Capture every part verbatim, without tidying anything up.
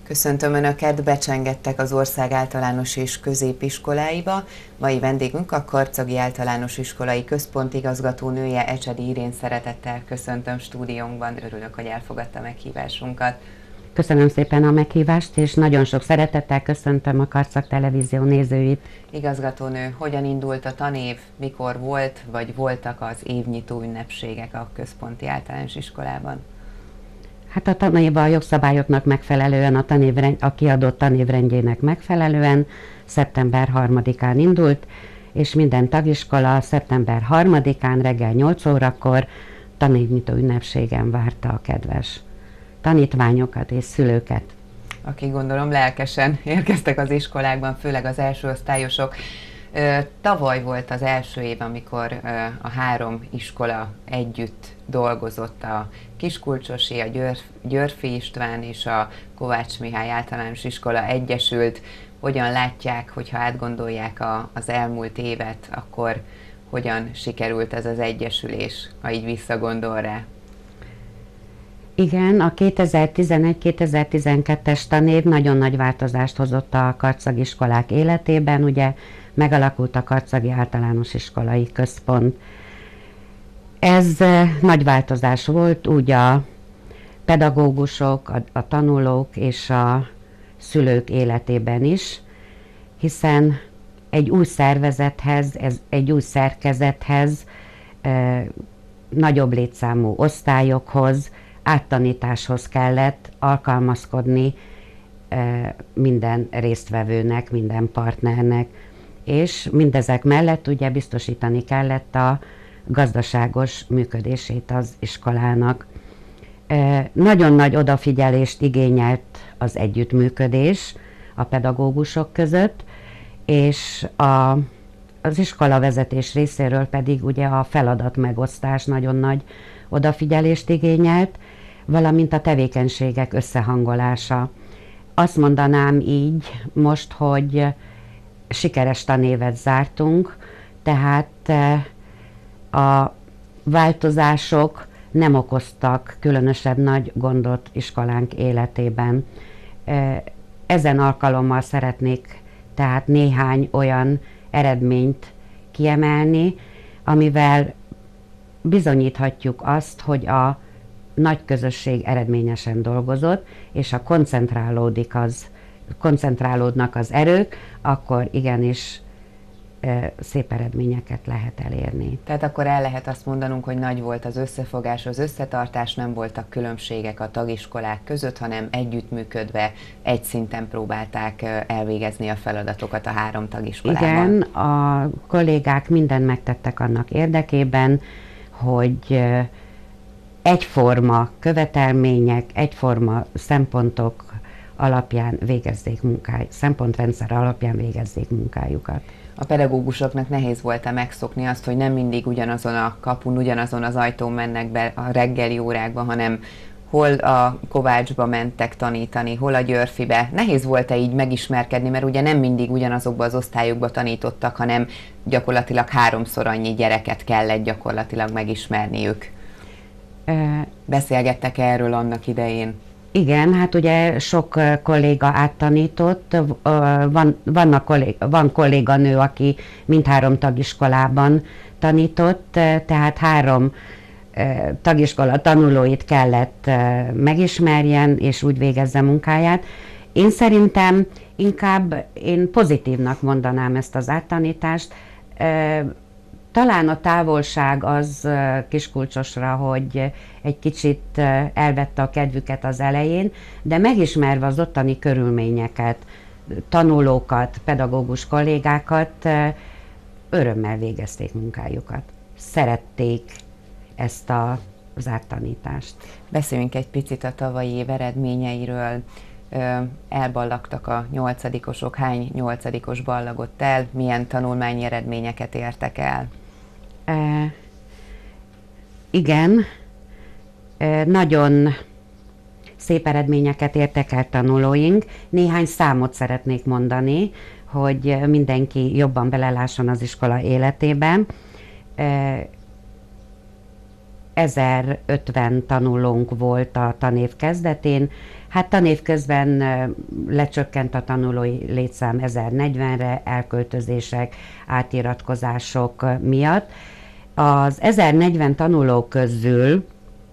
Köszöntöm Önöket, becsengedtek az ország általános és középiskoláiba. Mai vendégünk a Karcagi Általános Iskolai központigazgatónője, Ecsedi Irén, szeretettel köszöntöm stúdiónkban. Örülök, hogy elfogadta meghívásunkat. Köszönöm szépen a meghívást, és nagyon sok szeretettel köszöntöm a Karcag Televízió nézőit. Igazgatónő, hogyan indult a tanév, mikor volt, vagy voltak az évnyitó ünnepségek a központi általános iskolában? Hát a tanév a jogszabályoknak megfelelően, a, tanévrend, a kiadott tanévrendjének megfelelően szeptember harmadikán indult, és minden tagiskola szeptember harmadikán reggel nyolc órakor tanévnyitó ünnepségen várta a kedves tanítványokat és szülőket. Akik gondolom lelkesen érkeztek az iskolákban, főleg az első osztályosok. Tavaly volt az első év, amikor a három iskola együtt dolgozott, a Kiskulcsosi, a Győr, Győrfi István és a Kovács Mihály Általános Iskola egyesült. Hogyan látják, hogyha átgondolják a, az elmúlt évet, akkor hogyan sikerült ez az egyesülés, ha így visszagondol rá? Igen, a kétezer-tizenegy kétezer-tizenkettes tanév nagyon nagy változást hozott a karcagi iskolák életében, ugye megalakult a Karcagi Általános Iskolai Központ. Ez nagy változás volt, úgy a pedagógusok, a, a tanulók és a szülők életében is, hiszen egy új szervezethez, ez, egy új szerkezethez, e, nagyobb létszámú osztályokhoz, áttanításhoz kellett alkalmazkodni e, minden résztvevőnek, minden partnernek, és mindezek mellett ugye biztosítani kellett a gazdaságos működését az iskolának. E, nagyon nagy odafigyelést igényelt az együttműködés a pedagógusok között, és a, az iskolavezetés részéről pedig ugye a feladat megosztás nagyon nagy odafigyelést igényelt, valamint a tevékenységek összehangolása. Azt mondanám így most, hogy sikeres tanévet zártunk, tehát a változások nem okoztak különösebb nagy gondot iskolánk életében. Ezen alkalommal szeretnék tehát néhány olyan eredményt kiemelni, amivel bizonyíthatjuk azt, hogy a nagy közösség eredményesen dolgozott, és ha koncentrálódik az, koncentrálódnak az erők, akkor igenis e, szép eredményeket lehet elérni. Tehát akkor el lehet azt mondanunk, hogy nagy volt az összefogás, az összetartás, nem voltak különbségek a tagiskolák között, hanem együttműködve egy szinten próbálták elvégezni a feladatokat a három tagiskolában. Igen, a kollégák mindent megtettek annak érdekében, hogy egyforma követelmények, egyforma szempontok alapján végezzék munkájukat, szempontrendszer alapján végezzék munkájukat. A pedagógusoknak nehéz volt-e megszokni azt, hogy nem mindig ugyanazon a kapun, ugyanazon az ajtón mennek be a reggeli órákba, hanem hol a Kovácsba mentek tanítani, hol a Győrfibe. Nehéz volt-e így megismerkedni, mert ugye nem mindig ugyanazokba az osztályokba tanítottak, hanem gyakorlatilag háromszor annyi gyereket kellett gyakorlatilag megismerniük. Beszélgettek erről annak idején? Igen, hát ugye sok kolléga áttanított, van, vannak kollég, van kolléganő, aki mindhárom tagiskolában tanított, tehát három tagiskola tanulóit kellett megismerjen, és úgy végezze munkáját. Én szerintem inkább én pozitívnak mondanám ezt az áttanítást. Talán a távolság az Kiskulcsosra, hogy egy kicsit elvette a kedvüket az elején, de megismerve az ottani körülményeket, tanulókat, pedagógus kollégákat, örömmel végezték munkájukat. Szerették ezt a, az áttanítást. Beszéljünk egy picit a tavalyi év eredményeiről. Elballagtak a nyolcadikosok, hány nyolcadikos ballagott el, milyen tanulmányi eredményeket értek el? E, igen, e, nagyon szép eredményeket értek el tanulóink. Néhány számot szeretnék mondani, hogy mindenki jobban belelásson az iskola életében. E, ezerötven tanulónk volt a tanév kezdetén. Hát tanév közben lecsökkent a tanulói létszám ezernegyvenre, elköltözések, átiratkozások miatt. Az ezernegyven tanulók közül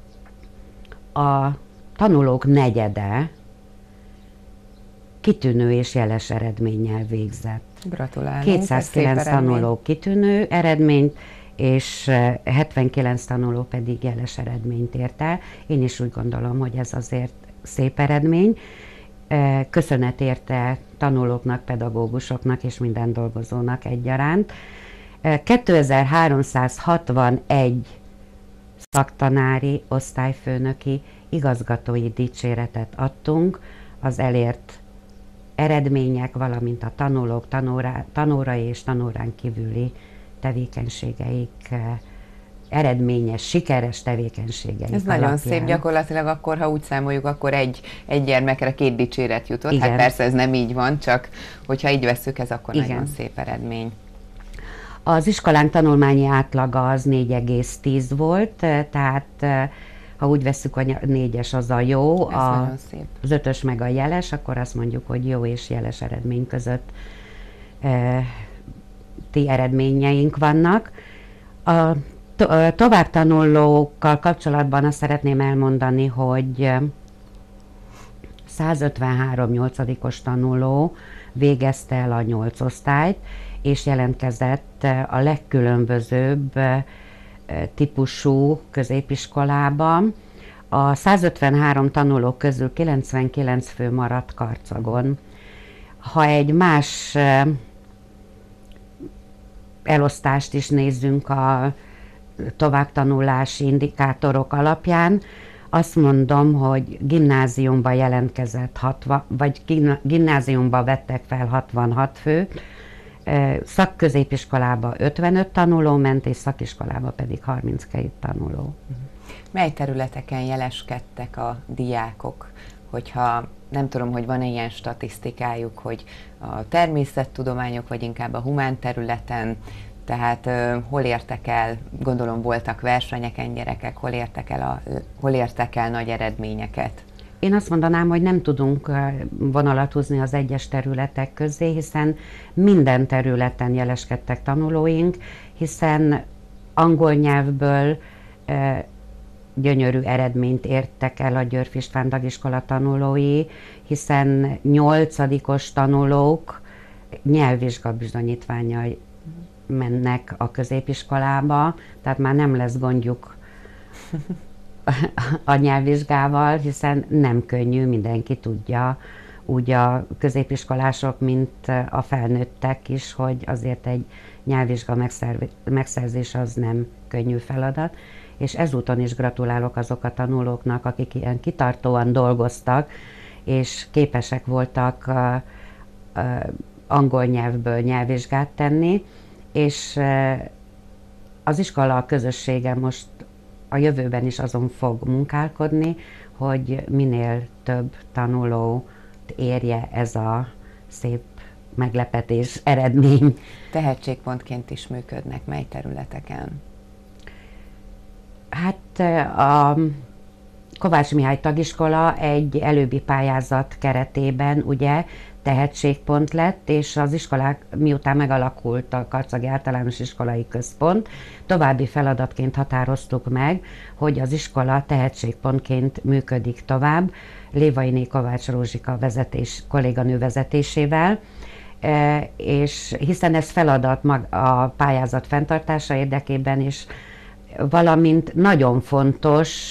a tanulók negyede kitűnő és jeles eredménnyel végzett. Gratulálunk. kétszázkilenc tanuló kitűnő eredményt, és hetvenkilenc tanuló pedig jeles eredményt ért el. Én is úgy gondolom, hogy ez azért szép eredmény. Köszönet érte tanulóknak, pedagógusoknak és minden dolgozónak egyaránt. kétezer-háromszázhatvanegy szaktanári, osztályfőnöki, igazgatói dicséretet adtunk az elért eredmények, valamint a tanulók, tanóra, tanórai és tanórán kívüli tevékenységeik eredményes, sikeres tevékenységeik Ez alapján. Nagyon szép, gyakorlatilag akkor, ha úgy számoljuk, akkor egy, egy gyermekre két dicséret jutott. Igen. Hát persze ez nem így van, csak hogyha így vesszük, ez akkor Igen. nagyon szép eredmény. Az iskolánk tanulmányi átlaga az négy egész tíz volt, tehát ha úgy vesszük, hogy négyes az a jó, Ez a, nagyon szép. az ötös meg a jeles, akkor azt mondjuk, hogy jó és jeles eredmény között e, ti eredményeink vannak. A to, a továbbtanulókkal kapcsolatban azt szeretném elmondani, hogy százötvenhárom nyolcadikos tanuló végezte el a nyolc osztályt, és jelentkezett a legkülönbözőbb típusú középiskolába. A százötvenhárom tanuló közül kilencvenkilenc fő maradt Karcagon. Ha egy más elosztást is nézzünk a továbbtanulási indikátorok alapján, azt mondom, hogy gimnáziumba jelentkezett hatvan, vagy gimnáziumba vettek fel hatvanhat fő, szakközépiskolába ötvenöt tanuló ment, és szakiskolába pedig harminckét tanuló. Mely területeken jeleskedtek a diákok? Hogyha nem tudom, hogy van-e ilyen statisztikájuk, hogy a természettudományok, vagy inkább a humán területen, tehát uh, hol értek el, gondolom voltak versenyeken gyerekek, hol értek el, a, hol értek el nagy eredményeket? Én azt mondanám, hogy nem tudunk vonalat húzni az egyes területek közé, hiszen minden területen jeleskedtek tanulóink, hiszen angol nyelvből e, gyönyörű eredményt értek el a Györff István Tagiskola tanulói, hiszen nyolcadikos tanulók nyelvvizsgabizonyítvánnyal mennek a középiskolába, tehát már nem lesz gondjuk a nyelvvizsgával, hiszen nem könnyű, mindenki tudja, úgy a középiskolások, mint a felnőttek is, hogy azért egy nyelvvizsga megszerzés az nem könnyű feladat, és ezúton is gratulálok azok a tanulóknak, akik ilyen kitartóan dolgoztak, és képesek voltak uh, uh, angol nyelvből nyelvvizsgát tenni, és uh, az iskola közössége most a jövőben is azon fog munkálkodni, hogy minél több tanulót érje ez a szép meglepetés, eredmény. Tehetségpontként is működnek, mely területeken? Hát a Kovács Mihály Tagiskola egy előbbi pályázat keretében ugye tehetségpont lett, és az iskolák, miután megalakult a Karcagi Általános Iskolai Központ, további feladatként határoztuk meg, hogy az iskola tehetségpontként működik tovább, Lévainé Kovács Rózsika vezetés, kolléganő vezetésével, és hiszen ez feladat a pályázat fenntartása érdekében is, valamint nagyon fontos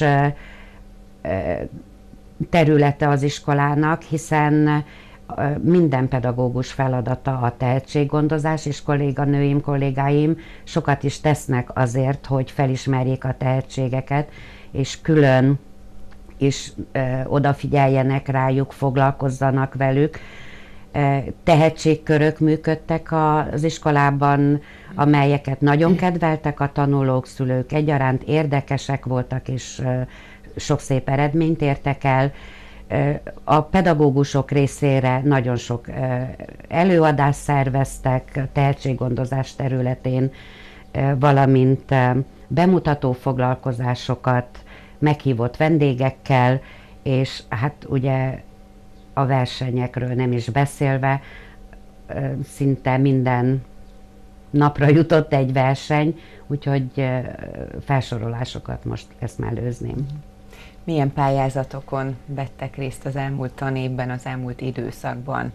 területe az iskolának, hiszen minden pedagógus feladata a tehetséggondozás, és kolléganőim, kollégáim sokat is tesznek azért, hogy felismerjék a tehetségeket, és külön is ö, odafigyeljenek rájuk, foglalkozzanak velük. Tehetségkörök működtek az iskolában, amelyeket nagyon kedveltek a tanulók, szülők, egyaránt érdekesek voltak, és sok szép eredményt értek el. A pedagógusok részére nagyon sok előadást szerveztek tehetséggondozás területén, valamint bemutató foglalkozásokat, meghívott vendégekkel, és hát ugye a versenyekről nem is beszélve, szinte minden napra jutott egy verseny, úgyhogy felsorolásokat most ezt mellőzném. Milyen pályázatokon vettek részt az elmúlt tanévben, az elmúlt időszakban?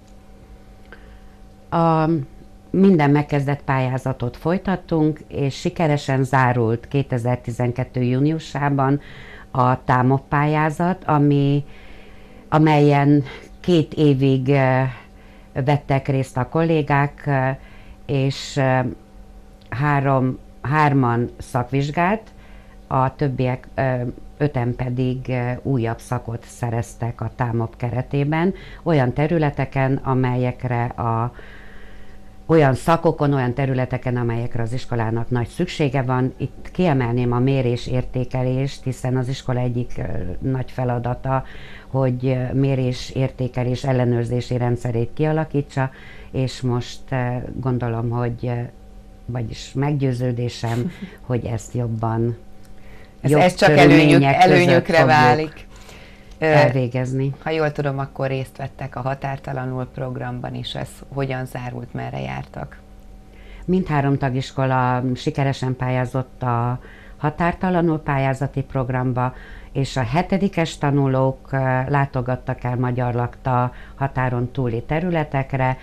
A minden megkezdett pályázatot folytattunk, és sikeresen zárult kétezer-tizenkettő júniusában a TÁMOP pályázat, ami, amelyen két évig vettek részt a kollégák, és három, hárman szakvizsgát, a többiek öten pedig újabb szakot szereztek a TÁMOP keretében, olyan területeken, amelyekre a olyan szakokon, olyan területeken, amelyekre az iskolának nagy szüksége van. Itt kiemelném a mérés-értékelést, hiszen az iskola egyik nagy feladata, hogy mérés-értékelés ellenőrzési rendszerét kialakítsa, és most gondolom, hogy, vagyis meggyőződésem, hogy ezt jobban, ez, ez csak előnyök, előnyökre válik. Elvégezni. Ha jól tudom, akkor részt vettek a Határtalanul programban is. Ez hogyan zárult, merre jártak? Mindhárom tagiskola sikeresen pályázott a Határtalanul pályázati programba, és a hetedikes tanulók látogattak el Magyarlakta határon túli területekre.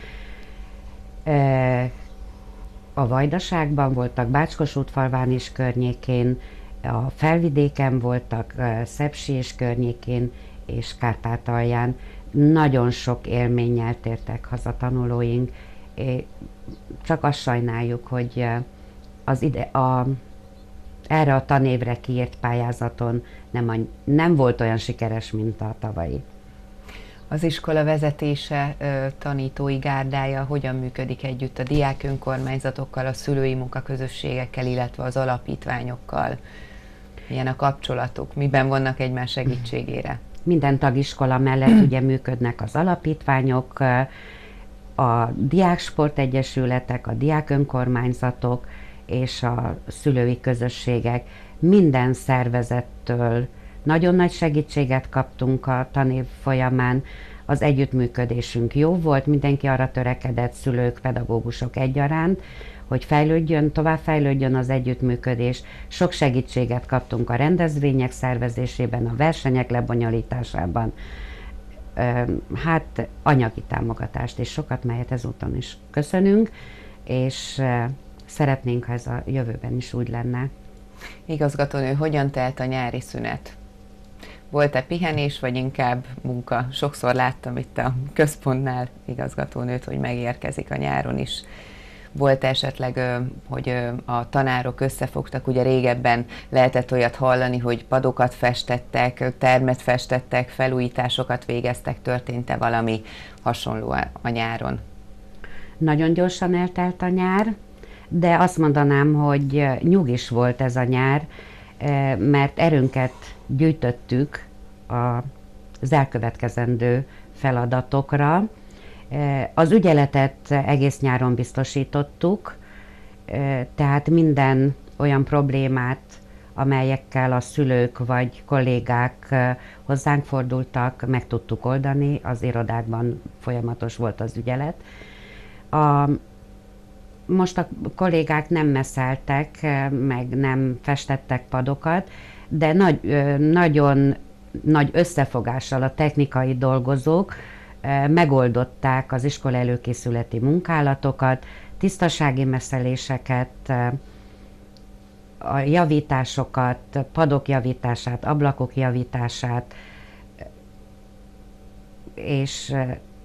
A Vajdaságban voltak, Bácskos-útfalván is környékén, a Felvidéken voltak, Szepsi és környékén, és Kárpátalján. Nagyon sok élménnyel tértek haza tanulóink. Csak azt sajnáljuk, hogy az ide, a, erre a tanévre kiírt pályázaton nem, a, nem volt olyan sikeres, mint a tavalyi. Az iskola vezetése, tanítói gárdája hogyan működik együtt a diák önkormányzatokkal, a szülői munkaközösségekkel, illetve az alapítványokkal? Milyen a kapcsolatuk? Miben vannak egymás segítségére? Minden tagiskola mellett ugye működnek az alapítványok, a diáksportegyesületek, a diák önkormányzatok és a szülői közösségek. Minden szervezettől nagyon nagy segítséget kaptunk a tanév folyamán. Az együttműködésünk jó volt, mindenki arra törekedett, szülők, pedagógusok egyaránt, hogy fejlődjön, tovább fejlődjön az együttműködés. Sok segítséget kaptunk a rendezvények szervezésében, a versenyek lebonyolításában. Hát anyagi támogatást és sokat, melyet ezúton is köszönünk, és szeretnénk, ha ez a jövőben is úgy lenne. Igazgatónő, hogyan telt a nyári szünet? Volt-e pihenés, vagy inkább munka? Sokszor láttam itt a központnál igazgatónőt, hogy megérkezik a nyáron is. Volt esetleg, hogy a tanárok összefogtak, ugye régebben lehetett olyat hallani, hogy padokat festettek, termet festettek, felújításokat végeztek, történt-e valami hasonló a nyáron? Nagyon gyorsan eltelt a nyár, de azt mondanám, hogy nyugis volt ez a nyár, mert erőnket gyűjtöttük az elkövetkezendő feladatokra. Az ügyeletet egész nyáron biztosítottuk, tehát minden olyan problémát, amelyekkel a szülők vagy kollégák hozzánk fordultak, meg tudtuk oldani, az irodákban folyamatos volt az ügyelet. A, most a kollégák nem messzeltek, meg nem festettek padokat, de nagy, nagyon nagy összefogással a technikai dolgozók megoldották az iskola előkészületi munkálatokat, tisztasági messzeléseket, a javításokat, padok javítását, ablakok javítását, és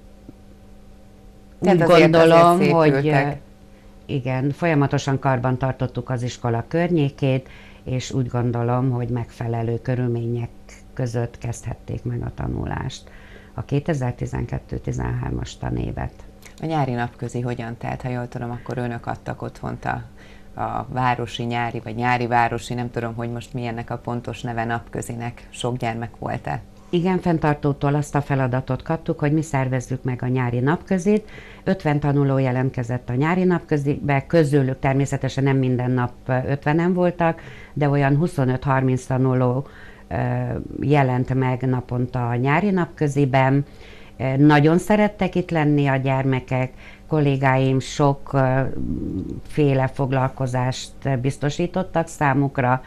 úgy gondolom, hogy igen, folyamatosan karban tartottuk az iskola környékét, és úgy gondolom, hogy megfelelő körülmények között kezdhették meg a tanulást a kétezer-tizenkettő tizenhármas tanévet. A nyári napközi hogyan telt? Ha jól tudom, akkor önök adtak otthont a, a városi nyári, vagy nyári városi, nem tudom, hogy most mi ennek a pontos neve, napközinek. Sok gyermek volt-e? Igen, fenntartótól azt a feladatot kaptuk, hogy mi szervezzük meg a nyári napközit. ötven tanuló jelentkezett a nyári napközibe, közülük természetesen nem minden nap ötvenen voltak, de olyan huszonöt-harminc tanuló jelent meg naponta a nyári napköziben. Nagyon szerettek itt lenni a gyermekek, kollégáim sokféle foglalkozást biztosítottak számukra,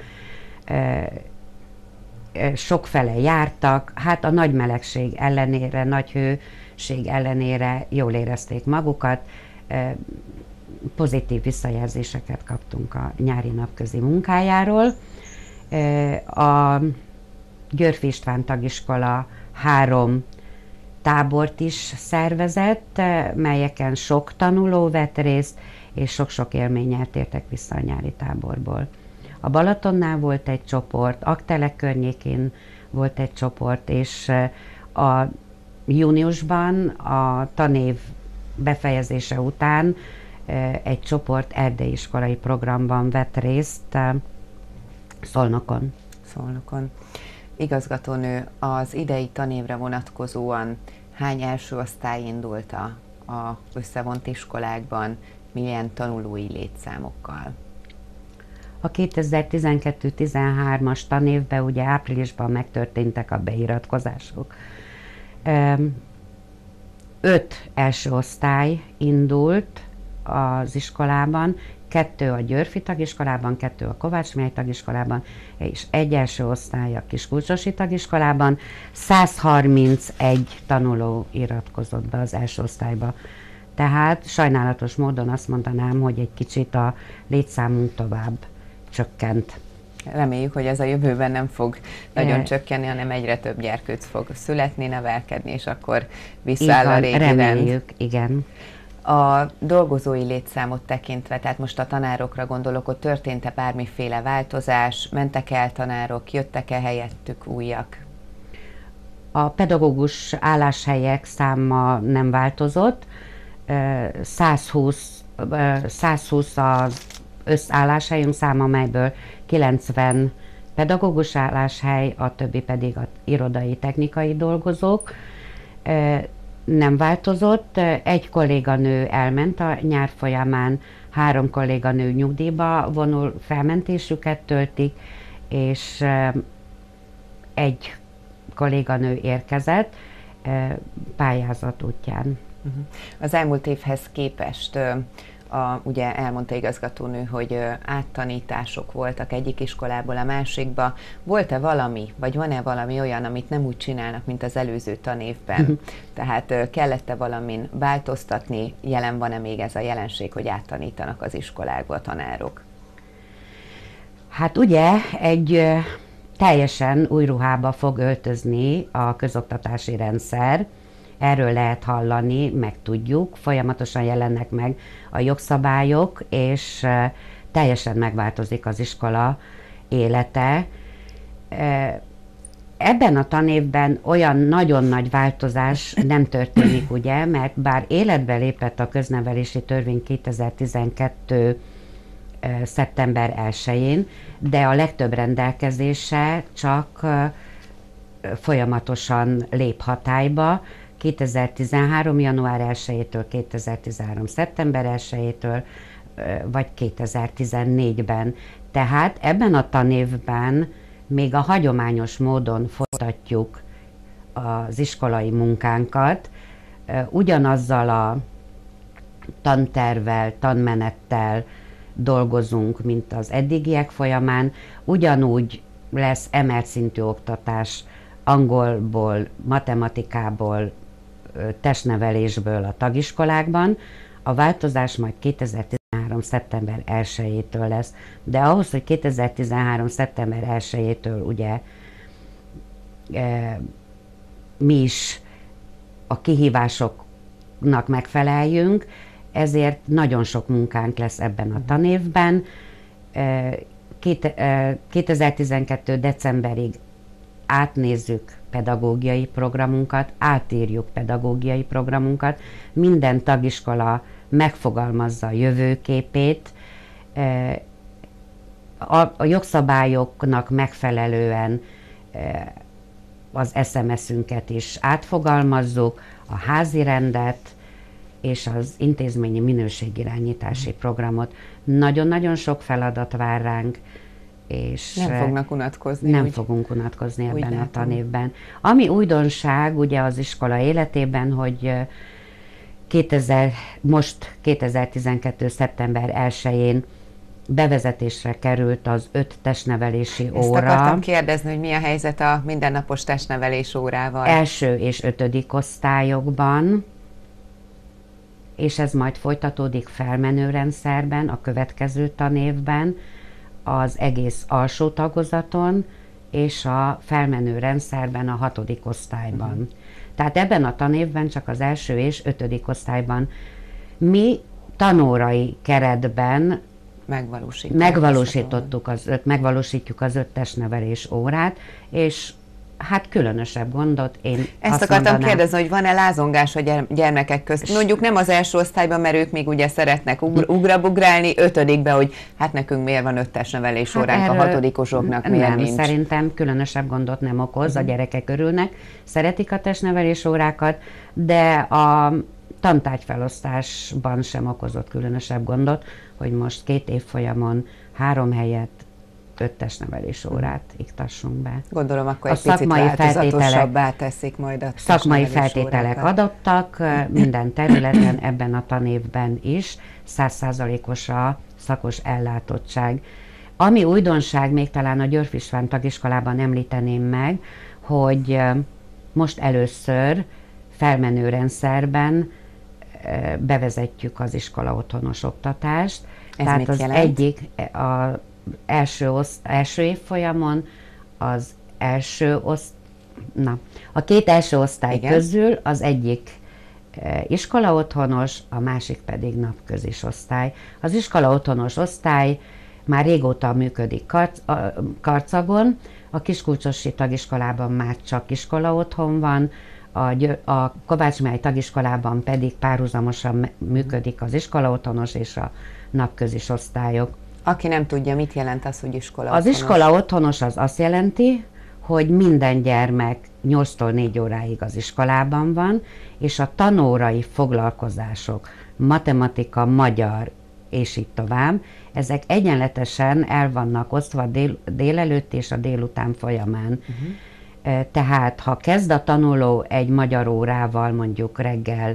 sokfele jártak, hát a nagy melegség ellenére, nagy hőség ellenére jól érezték magukat, pozitív visszajelzéseket kaptunk a nyári napközi munkájáról. A Györfi István Tagiskola három tábort is szervezett, melyeken sok tanuló vett részt, és sok-sok élménnyel tértek vissza a nyári táborból. A Balatonnál volt egy csoport, Aktelek környékén volt egy csoport, és a júniusban a tanév befejezése után egy csoport erdélyi iskolai programban vett részt Szolnokon. Szolnokon. Igazgatónő, az idei tanévre vonatkozóan hány első osztály indult a, a összevont iskolákban, milyen tanulói létszámokkal? A kétezer-tizenkettő-tizenhármas tanévben ugye áprilisban megtörténtek a beiratkozások. Öt első osztály indult az iskolában, kettő a Györfi Tagiskolában, kettő a Kovács Mihály Tagiskolában, és egy első osztály a Kiskulcsosi Tagiskolában. száz harmincegy tanuló iratkozott be az első osztályba. Tehát sajnálatos módon azt mondanám, hogy egy kicsit a létszámunk tovább csökkent. Reméljük, hogy ez a jövőben nem fog nagyon e... csökkenni, hanem egyre több gyerkőc fog születni, nevelkedni, és akkor visszáll a régi rend. Reméljük, igen. A dolgozói létszámot tekintve, tehát most a tanárokra gondolok, ott történt-e bármiféle változás, mentek el tanárok, jöttek-e helyettük újak? A pedagógus álláshelyek száma nem változott, száz húsz, száz húsz az összálláshelyünk száma, amelyből kilencven pedagógus álláshely, a többi pedig az irodai technikai dolgozók. Nem változott, egy kolléganő elment a nyár folyamán, három kolléganő nyugdíjba vonul, felmentésüket töltik, és egy kolléganő érkezett pályázat útján. Az elmúlt évhez képest, a, ugye elmondta igazgatónő, hogy áttanítások voltak egyik iskolából a másikba. Volt-e valami, vagy van-e valami olyan, amit nem úgy csinálnak, mint az előző tanévben? Tehát kellett-e valamin változtatni? Jelen van-e még ez a jelenség, hogy áttanítanak az iskolákba a tanárok? Hát ugye egy teljesen új ruhába fog öltözni a közoktatási rendszer. Erről lehet hallani, meg tudjuk, folyamatosan jelennek meg a jogszabályok, és teljesen megváltozik az iskola élete. Ebben a tanévben olyan nagyon nagy változás nem történik, ugye, mert bár életbe lépett a köznevelési törvény kétezer-tizenkettő szeptember elsején, de a legtöbb rendelkezése csak folyamatosan lép hatályba, kétezer-tizenhárom. január elsejétől, kétezer-tizenhárom. szeptember elsejétől, vagy kétezer-tizennégyben. Tehát ebben a tanévben még a hagyományos módon folytatjuk az iskolai munkánkat, ugyanazzal a tantervvel, tanmenettel dolgozunk, mint az eddigiek folyamán, ugyanúgy lesz emelt szintű oktatás angolból, matematikából, testnevelésből a tagiskolákban. A változás majd kétezer-tizenhárom. szeptember elsejétől lesz, de ahhoz, hogy kétezer-tizenhárom. szeptember elsejétől ugye e, mi is a kihívásoknak megfeleljünk, ezért nagyon sok munkánk lesz ebben a tanévben. E, két, e, kétezer-tizenkettő. decemberig átnézzük pedagógiai programunkat, átírjuk pedagógiai programunkat, minden tagiskola megfogalmazza a jövőképét, a, a jogszabályoknak megfelelően az es em es-ünket is átfogalmazzuk, a házi rendet és az intézményi minőségirányítási programot. Nagyon-nagyon sok feladat vár ránk, és nem fognak unatkozni. Nem úgy, fogunk unatkozni ebben látom. a tanévben. Ami újdonság ugye az iskola életében, hogy kétezer, most kétezer-tizenkettő. szeptember elsején bevezetésre került az öt testnevelési Ezt óra. Ezt akartam kérdezni, hogy mi a helyzet a mindennapos testnevelés órával. Első és ötödik osztályokban, és ez majd folytatódik felmenő rendszerben, a következő tanévben, az egész alsó tagozaton, és a felmenő rendszerben a hatodik osztályban. Uh-huh. Tehát ebben a tanévben csak az első és ötödik osztályban mi tanórai keretben megvalósítottuk az öt, megvalósítjuk az öt testnevelés órát, és hát különösebb gondot én Ezt azt akartam mondanám, kérdezni, hogy van-e lázongás a gyermekek közt? Mondjuk nem az első osztályban, mert ők még ugye szeretnek ugr- ugrabugrálni, ötödikbe, hogy hát nekünk miért van öt testnevelés hát óránk, a hatodikosoknak miért nem, nincs? Szerintem különösebb gondot nem okoz, uh-huh. a gyerekek örülnek, szeretik a testnevelés órákat, de a tantárgyfelosztásban sem okozott különösebb gondot, hogy most két évfolyamon három helyet öt testnevelés órát iktassunk be. Gondolom, akkor a egy picit változatosabbá teszik majd a szakmai feltételek órákat. Adottak minden területen, ebben a tanévben is, száz százalékos a szakos ellátottság. Ami újdonság, még talán a Györf István tagiskolában említeném meg, hogy most először felmenő rendszerben bevezetjük az iskola otthonos oktatást. Ez Tehát mit az jelent? egyik, a első, oszt, első évfolyamon az első oszt, na, a két első osztály Igen. közül az egyik e, iskola otthonos, a másik pedig napközis osztály. Az iskola otthonos osztály már régóta működik Karc, a, Karcagon, a Kiskulcsosi tagiskolában már csak iskola otthon van, a, a Kovács Mihály tagiskolában pedig párhuzamosan működik az iskola otthonos és a napközis osztályok. Aki nem tudja, mit jelent az, hogy iskola Az otthonos? iskola otthonos az azt jelenti, hogy minden gyermek nyolctól négy óráig az iskolában van, és a tanórai foglalkozások, matematika, magyar, és így tovább, ezek egyenletesen el vannak osztva dél, délelőtt és a délután folyamán. Uh-huh. Tehát, ha kezd a tanuló egy magyar órával, mondjuk reggel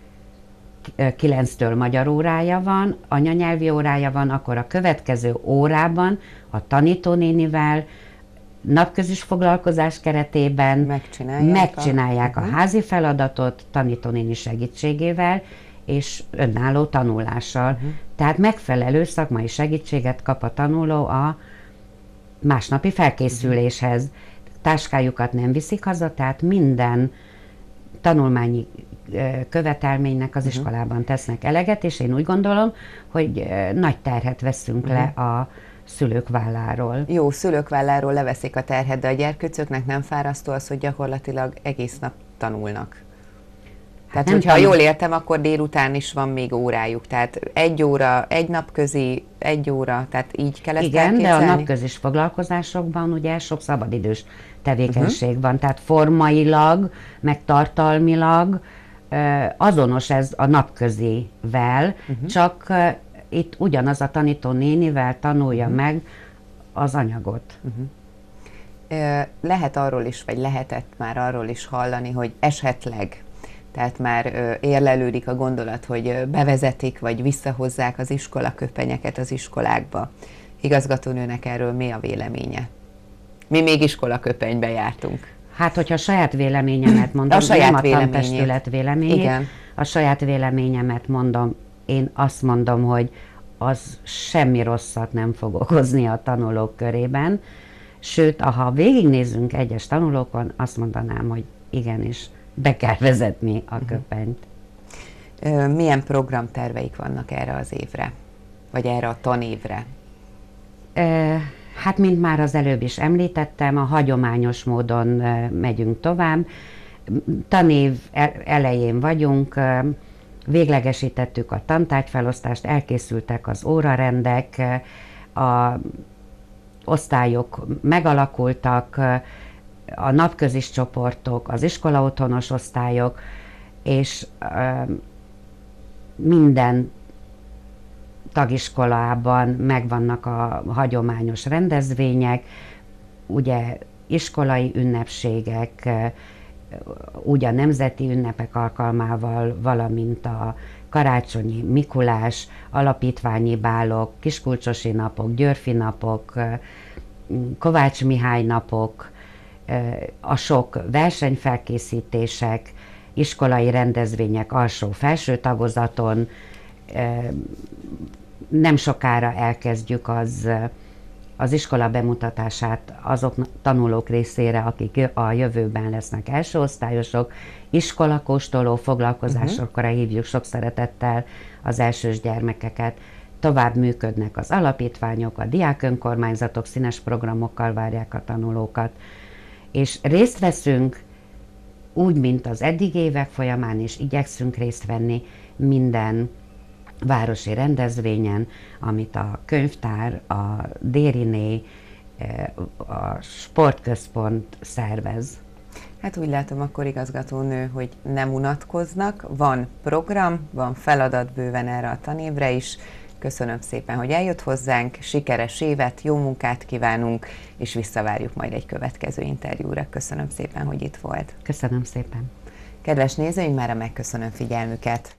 kilenctől magyar órája van, anyanyelvi órája van, akkor a következő órában a tanítónénivel napközis foglalkozás keretében megcsinálják, megcsinálják a, a, a házi feladatot tanítónéni segítségével és önálló tanulással. Uh-huh. Tehát megfelelő szakmai segítséget kap a tanuló a másnapi felkészüléshez. Uh-huh. Táskájukat nem viszik haza, tehát minden tanulmányi követelménynek az uh-huh. iskolában tesznek eleget, és én úgy gondolom, hogy nagy terhet veszünk uh-huh. le a szülők válláról. Jó, szülők válláról leveszik a terhet, de a gyerkőcöknek nem fárasztó az, hogy gyakorlatilag egész nap tanulnak. Tehát, hogyha tanul... jól értem, akkor délután is van még órájuk. Tehát egy óra, egy nap közi, egy óra, tehát így kell ezt Igen, elképzelni? de a napközis foglalkozásokban ugye sok szabadidős tevékenység uh-huh. van, tehát formailag, meg tartalmilag azonos ez a napközivel, uh-huh. csak itt ugyanaz a tanító nénivel tanulja uh-huh. meg az anyagot. Uh-huh. Lehet arról is, vagy lehetett már arról is hallani, hogy esetleg, tehát már érlelődik a gondolat, hogy bevezetik, vagy visszahozzák az iskolaköpenyeket az iskolákba. Igazgatónőnek erről mi a véleménye? Mi még iskolaköpenybe jártunk. Hát, hogyha saját véleményemet mondom, a saját nem a tantestület véleményét, Igen. a saját véleményemet mondom, én azt mondom, hogy az semmi rosszat nem fog okozni a tanulók körében, sőt, ha végignézzünk egyes tanulókon, azt mondanám, hogy igenis, be kell vezetni a köpenyt. Milyen programterveik vannak erre az évre? Vagy erre a tanévre? Hát, mint már az előbb is említettem, a hagyományos módon megyünk tovább. Tanév elején vagyunk, véglegesítettük a tantárgyfelosztást, elkészültek az órarendek, a osztályok megalakultak, a napközis csoportok, az iskola otthonos osztályok, és minden tagiskolában megvannak a hagyományos rendezvények, ugye iskolai ünnepségek, úgy a nemzeti ünnepek alkalmával, valamint a karácsonyi, Mikulás, alapítványi bálok, kiskulcsosi napok, Györfi napok, Kovács Mihály napok, a sok versenyfelkészítések, iskolai rendezvények alsó-felső tagozaton. Nem sokára elkezdjük az, az iskola bemutatását azok tanulók részére, akik a jövőben lesznek elsőosztályosok. Iskolakóstoló foglalkozásokra uh-huh. hívjuk sok szeretettel az elsős gyermekeket. Tovább működnek az alapítványok, a diákönkormányzatok színes programokkal várják a tanulókat, és részt veszünk úgy, mint az eddigi évek folyamán, és igyekszünk részt venni minden városi rendezvényen, amit a könyvtár, a Dériné, a sportközpont szervez. Hát úgy látom akkor, igazgatónő, hogy nem unatkoznak, van program, van feladat bőven erre a tanévre is. Köszönöm szépen, hogy eljött hozzánk, sikeres évet, jó munkát kívánunk, és visszavárjuk majd egy következő interjúra. Köszönöm szépen, hogy itt volt. Köszönöm szépen. Kedves nézőink, mára megköszönöm figyelmüket.